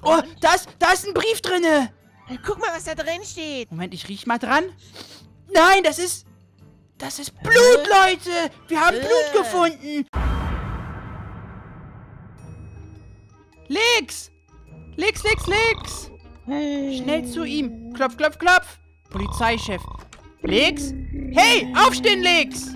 Oh, da ist ein Brief drinne. Guck mal, was da drin steht. Moment, ich riech mal dran. Nein, das ist Blut, Leute. Wir haben Blut gefunden. Lex. Schnell zu ihm. Klopf, klopf, klopf. Polizeichef. Lex? Hey, aufstehen, Lex.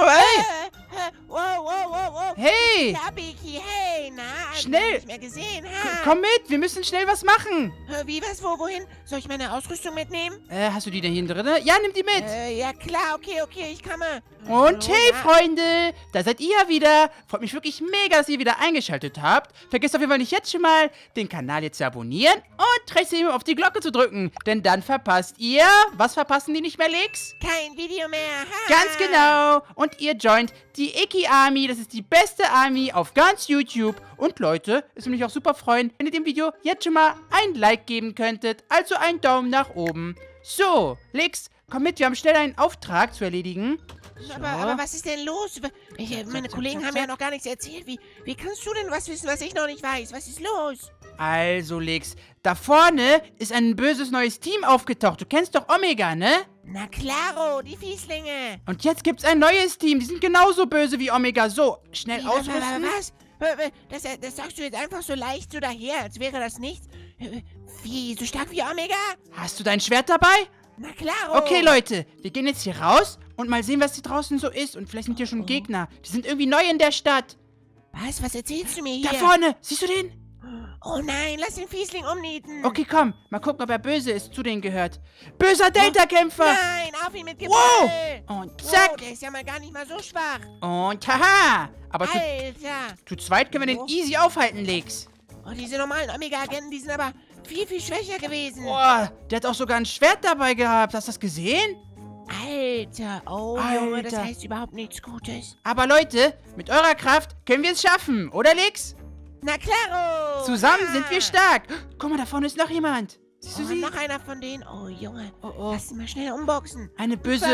Wow. Hey. Ja, Biki, hey, na, Schnell. nicht mehr gesehen, ha? Komm mit, wir müssen schnell was machen. Wie, was, wohin? Soll ich meine Ausrüstung mitnehmen? Hast du die denn hier drin? Ja, nimm die mit. Ja, klar, okay, ich komme. Und Oh, hey, ja. Freunde, da seid ihr ja wieder. Freut mich wirklich mega, dass ihr wieder eingeschaltet habt. Vergesst auf jeden Fall nicht jetzt schon mal, den Kanal jetzt zu abonnieren und trotzdem auf die Glocke zu drücken. Denn dann verpasst ihr, was verpassen die nicht mehr, Lex? Kein Video mehr, ha? Ganz genau. Und ihr joint die Icky Army. Das ist die beste Army auf ganz YouTube. Und Leute, es würde mich auch super freuen, wenn ihr dem Video jetzt schon mal ein Like geben könntet. Also einen Daumen nach oben. So, Lex, komm mit, wir haben schnell einen Auftrag zu erledigen. So. Aber was ist denn los? Meine Kollegen haben ja noch gar nichts erzählt. Wie kannst du denn was wissen, was ich noch nicht weiß? Was ist los? Also, Lex, da vorne ist ein böses neues Team aufgetaucht. Du kennst doch Omega, ne? Na klaro, die Fieslinge. Und jetzt gibt's ein neues Team. Die sind genauso böse wie Omega. So, schnell ausrüsten. Was? Das sagst du jetzt einfach so leicht so daher, als wäre das nichts. Wie, so stark wie Omega? Hast du dein Schwert dabei? Na klaro. Okay, Leute, wir gehen jetzt hier raus und mal sehen, was hier draußen so ist. Und vielleicht sind hier schon Gegner. Die sind irgendwie neu in der Stadt. Was erzählst du mir hier? Da vorne, siehst du den? Oh nein, lass den Fiesling umnieten. Okay, komm, mal gucken, ob er böse ist, zu denen gehört. Böser Delta-Kämpfer! Nein, auf ihn mit Gewalt. Wow! Und zack! Wow, der ist ja mal gar nicht mal so schwach. Und haha! Aber Alter. zu zweit können wir den easy aufhalten, Lex. Oh, diese normalen Omega-Agenten, die sind aber viel schwächer gewesen. Boah, der hat auch sogar ein Schwert dabei gehabt. Hast du das gesehen? Alter, oh Junge, das heißt überhaupt nichts Gutes. Aber Leute, mit eurer Kraft können wir es schaffen, oder Lex? Na klaro! Zusammen sind wir stark. Guck mal, da vorne ist noch jemand. Siehst du sie? Noch einer von denen. Oh, Junge. Oh. Lass ihn mal schnell unboxen. Eine böse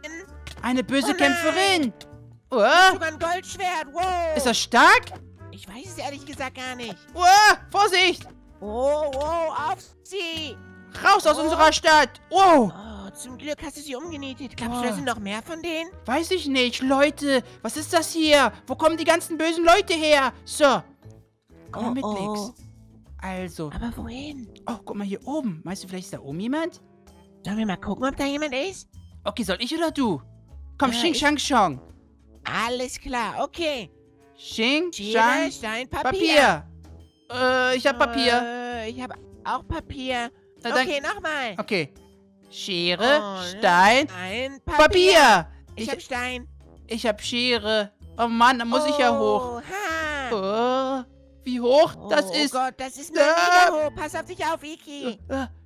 Oh, Kämpferin. Oh. Sogar ein Goldschwert. Wow. Ist das stark? Ich weiß es ehrlich gesagt gar nicht. Oh, Vorsicht. Oh, auf sie. Raus aus unserer Stadt. Oh. Oh, zum Glück hast du sie umgenietet. Glaubst du, da sind noch mehr von denen? Weiß ich nicht. Leute, was ist das hier? Wo kommen die ganzen bösen Leute her? So. Komm mal mit, Lex. Also. Aber wohin? Oh, guck mal hier oben. Meinst du, vielleicht ist da oben jemand? Sollen wir mal gucken, ob da jemand ist? Okay, soll ich oder du? Komm, Ja, Xing, Shang, Shong. Alles klar, okay. Xing, Schere, Shang, Stein, Papier. Ich hab Papier. Ich habe auch Papier. Na, dann- Okay, nochmal. Okay. Schere, Und Stein, ein Papier. Ich hab Stein. Ich hab Schere. Oh Mann, da muss ich ja hoch. Ha. Oh, wie hoch das ist. Oh Gott, das ist mega hoch. Pass auf dich auf, Iki.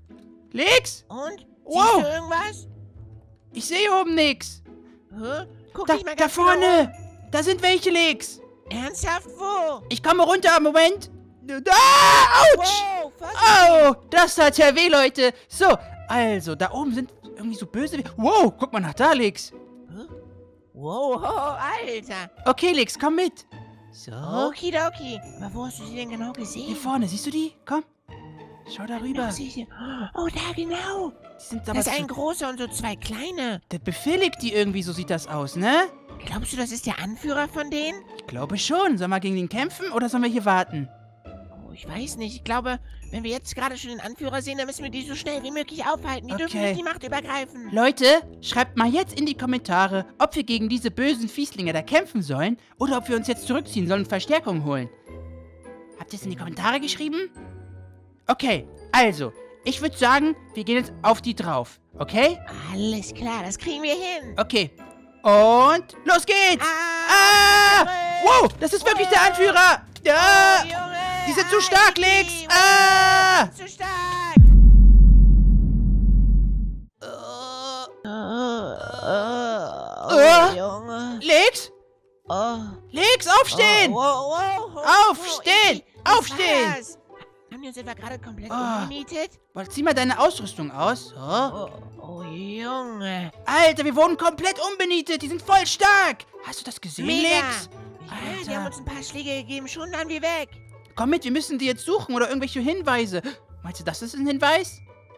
Lex, Und? Wow. Siehst du irgendwas? ich sehe oben nix. Hä? Guck Da, dich mal da ganz genau um. vorne. Da sind welche, Lex. Ernsthaft, wo? Ich komme runter, Moment. Ah, ouch. Wow, Vorsicht. Oh, das hat ja weh, Leute. So, also, da oben sind irgendwie so böse... Wow, guck mal nach da, Lex. Hä? Wow, Alter. Okay, Lex, komm mit. So. Okidoki. Aber wo hast du sie denn genau Hier gesehen? vorne, siehst du die? Komm. Schau da rüber. Wo sehe ich sie? Oh, da genau. Die sind aber Das ist ein zu... großer und so zwei kleine. Der befehligt die irgendwie, so sieht das aus, ne? Glaubst du, das ist der Anführer von denen? Ich glaube schon. Sollen wir gegen den kämpfen oder sollen wir hier warten? Oh, ich weiß nicht. Ich glaube, wenn wir jetzt gerade schon den Anführer sehen, dann müssen wir die so schnell wie möglich aufhalten. Die dürfen Okay. nicht die Macht übergreifen. Leute, schreibt mal jetzt in die Kommentare, ob wir gegen diese bösen Fieslinge da kämpfen sollen oder ob wir uns jetzt zurückziehen sollen und Verstärkung holen. Habt ihr es in die Kommentare geschrieben? Okay, also, ich würde sagen, wir gehen jetzt auf die drauf, okay? Alles klar, das kriegen wir hin. Okay, und los geht's! Ah! Wow, das ist wirklich der Anführer! Ja! Junge, Die sind zu stark, Lex! Ah! Zu stark! Junge. Lex? Oh. Lex, aufstehen! Aufstehen! Aufstehen! Haben die uns etwa gerade komplett Oh. umgemietet? Boah, zieh mal deine Ausrüstung aus. So. Oh, Junge. Alter, wir wurden komplett umbenietet. Die sind voll stark. Hast du das gesehen, Mega. Lex? Ja, die Alter. haben uns ein paar Schläge gegeben, schon waren wir weg. Komm mit, wir müssen die jetzt suchen oder irgendwelche Hinweise. Meinst du, das ist ein Hinweis?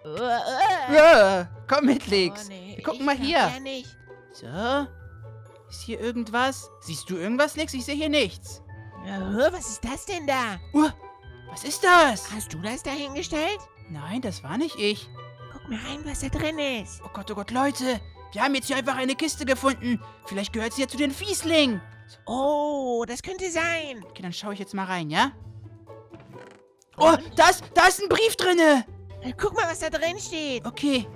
Komm mit, Lex. Oh, nee, wir gucken mal hier. Ja nicht. So. Ist hier irgendwas? Siehst du irgendwas, Lex? Ich sehe hier nichts. Was ist das denn da? Was ist das? Hast du das da hingestellt? Nein, das war nicht ich. Guck mal rein, was da drin ist. Oh Gott, Leute. Wir haben jetzt hier einfach eine Kiste gefunden. Vielleicht gehört sie ja zu den Fieslingen. Oh, das könnte sein. Okay, dann schaue ich jetzt mal rein, ja? Oh, da ist ein Brief drinne. Guck mal, was da drin steht. Okay.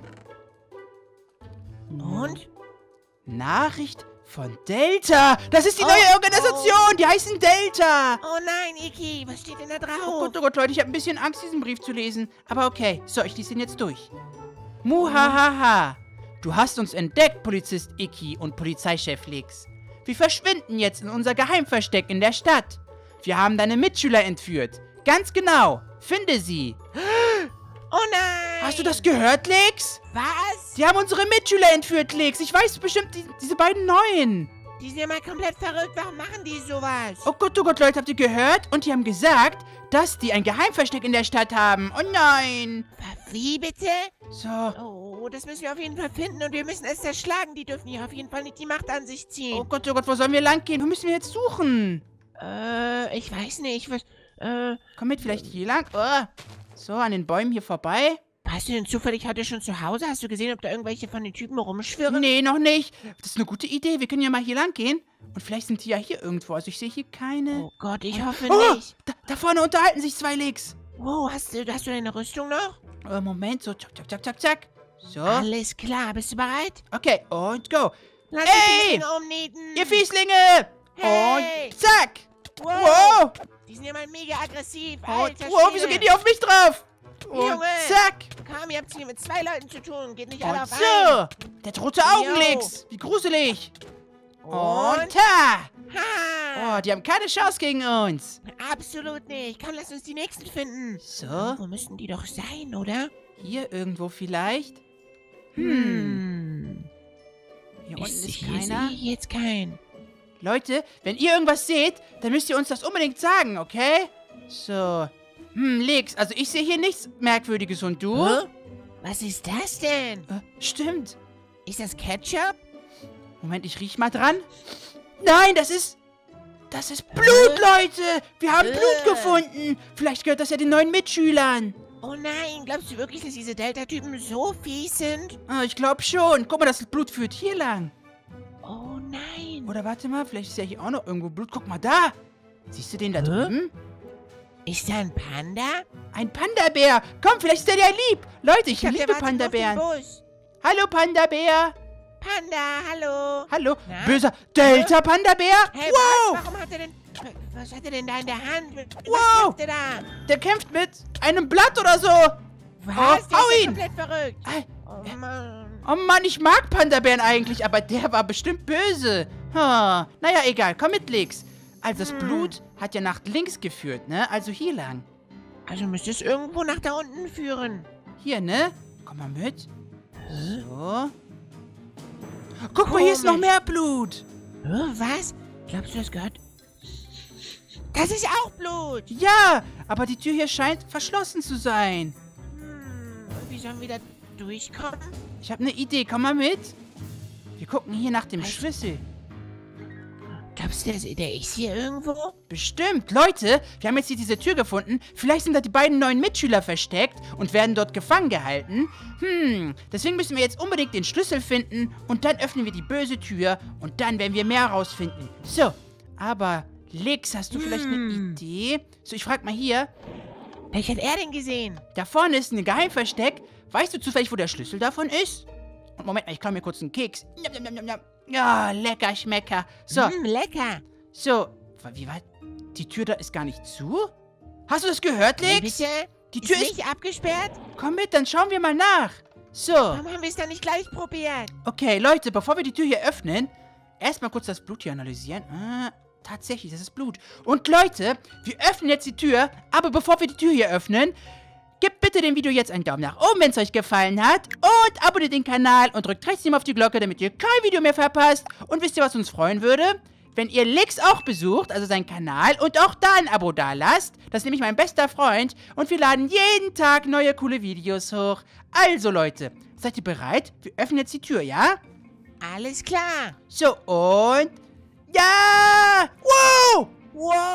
Und? Nachricht von Delta. Das ist die neue Organisation. Die heißen Delta. Oh nein, Iki, was steht denn da drauf? Oh Gott, Leute, ich habe ein bisschen Angst, diesen Brief zu lesen. Aber okay, so, ich lese ihn jetzt durch. Muhahaha. Du hast uns entdeckt, Polizist Iki und Polizeichef Lex. Wir verschwinden jetzt in unser Geheimversteck in der Stadt. Wir haben deine Mitschüler entführt. Ganz genau. Finde sie. Oh nein! Hast du das gehört, Lex? Was? Die haben unsere Mitschüler entführt, Lex. Ich weiß bestimmt, diese beiden Neuen. Die sind ja mal komplett verrückt. Warum machen die sowas? Oh Gott, Leute, habt ihr gehört? Und die haben gesagt, dass die ein Geheimversteck in der Stadt haben. Oh nein. Wie bitte? So. Oh, das müssen wir auf jeden Fall finden und wir müssen es zerschlagen. Die dürfen hier auf jeden Fall nicht die Macht an sich ziehen. Oh Gott, wo sollen wir lang gehen? Wo müssen wir jetzt suchen? Ich weiß nicht. Komm mit, vielleicht hier lang. Oh. So, an den Bäumen hier vorbei. Warst du denn zufällig heute schon zu Hause? Hast du gesehen, ob da irgendwelche von den Typen rumschwirren? Nee, noch nicht. Das ist eine gute Idee. Wir können ja mal hier lang gehen. Und vielleicht sind die ja hier irgendwo. Also ich sehe hier keine. Oh Gott, ich hoffe Oh, nicht. da vorne unterhalten sich zwei Lex. Wow, hast du deine Rüstung noch? Moment, so, zack. So. Alles klar, bist du bereit? Okay, und go. Lass Ey! die Fieslinge umnieten. Ihr Fieslinge! Hey! Und zack! Wow. Wow! Die sind ja mal mega aggressiv. Und, Alter wow, wieso Schwede. gehen die auf mich drauf? Und Junge! zack! Komm, ihr habt es hier mit 2 Leuten zu tun. Geht nicht alle Und auf einen. so! Der hat rote Augen, Jo. Lex! Wie gruselig! Und Und? ta! Ha! Oh, die haben keine Chance gegen uns. Absolut nicht. Komm, lass uns die nächsten finden. So, Wo müssten die doch sein, oder? hier irgendwo vielleicht. Hier unten ist Hier keiner. sehe ich jetzt keinen. Leute, wenn ihr irgendwas seht, dann müsst ihr uns das unbedingt sagen, okay? So. Lex, also ich sehe hier nichts Merkwürdiges und du? Hä? Was ist das denn? Stimmt. Ist das Ketchup? Moment, ich riech mal dran. Nein, das ist Blut, Leute. Wir haben Blut gefunden. Vielleicht gehört das ja den neuen Mitschülern. Oh nein, glaubst du wirklich, dass diese Delta-Typen so fies sind? Ich glaube schon. Guck mal, das Blut führt hier lang. Oh nein. Oder warte mal, vielleicht ist ja hier auch noch irgendwo Blut. Guck mal da. Siehst du den da drüben? Ist da ein Panda? Ein Panda-Bär. Komm, vielleicht ist der dir lieb. Leute, ich glaub, der liebe wartet nur auf den Panda-Bären. Bus. Hallo, Panda-Bär. Panda, hallo. Hallo. Na? Böser Delta-Panda-Bär. Hey, Wow. was? Warum hat er denn... Was hat er denn da in der Hand? Wow. Was kämpft er da? Der kämpft mit einem Blatt oder so. Was? Der hau ist ja ihn. komplett verrückt. Ei. Oh Mann. Oh Mann, ich mag Panda-Bären eigentlich, aber der war bestimmt böse. Naja, egal. Komm mit, Lex. Also das Blut hat ja nach links geführt, ne? Also hier lang. Also müsste es irgendwo nach da unten führen. Hier, ne? Komm mal mit. So. Guck mal, hier ist noch Komisch. mehr Blut. Was? Glaubst du, das gehört... Das ist auch Blut. Ja, aber die Tür hier scheint verschlossen zu sein. Und wie sollen wir da durchkommen? Ich habe eine Idee. Komm mal mit. Wir gucken hier nach dem Schlüssel. Glaubst du, der ist hier irgendwo? Bestimmt. Leute, wir haben jetzt hier diese Tür gefunden. Vielleicht sind da die beiden neuen Mitschüler versteckt und werden dort gefangen gehalten. Deswegen müssen wir jetzt unbedingt den Schlüssel finden und dann öffnen wir die böse Tür und dann werden wir mehr rausfinden. So, aber Lex, hast du vielleicht eine Idee? So, ich frag mal hier. Welch hat er denn gesehen? Da vorne ist ein Geheimversteck. Weißt du zufällig, wo der Schlüssel davon ist? Und Moment mal, ich klaue mir kurz einen Keks. Njam, njam, njam, njam. Ja, lecker, schmecker. So, Lecker. so. Wie war... Die Tür da ist gar nicht zu? Hast du das gehört, Wie Lex? bitte? Die Tür ist... nicht abgesperrt? Komm mit, dann schauen wir mal nach. So. Warum haben wir es dann nicht gleich probiert? Okay, Leute, bevor wir die Tür hier öffnen, erstmal kurz das Blut hier analysieren. Tatsächlich, das ist Blut. Und Leute, wir öffnen jetzt die Tür, aber bevor wir die Tür hier öffnen, gebt bitte dem Video jetzt einen Daumen nach oben, wenn es euch gefallen hat. Und abonniert den Kanal und drückt rechts auf die Glocke, damit ihr kein Video mehr verpasst. Und wisst ihr, was uns freuen würde? wenn ihr Lex auch besucht, also seinen Kanal, und auch da ein Abo dalasst. Das ist nämlich mein bester Freund. Und wir laden jeden Tag neue coole Videos hoch. Also Leute, seid ihr bereit? Wir öffnen jetzt die Tür, ja? Alles klar. So, und... Ja! Wow! Wow.